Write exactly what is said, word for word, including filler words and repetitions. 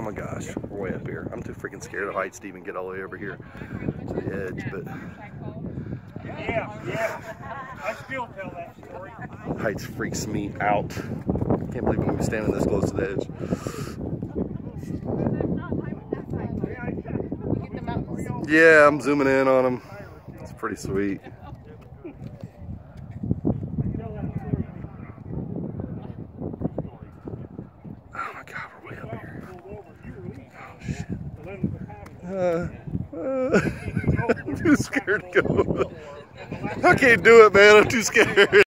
my gosh, we're way up here. I'm too freaking scared of heights to even get all the way over here to the edge, but yeah, yeah. I still tell that story. Heights freaks me out. Can't believe I'm gonna be standing this close to the edge. Yeah, I'm zooming in on them. It's pretty sweet. Oh my God, we're way up here. Oh shit. Uh, uh, I'm too scared to go. I can't do it, man. I'm too scared.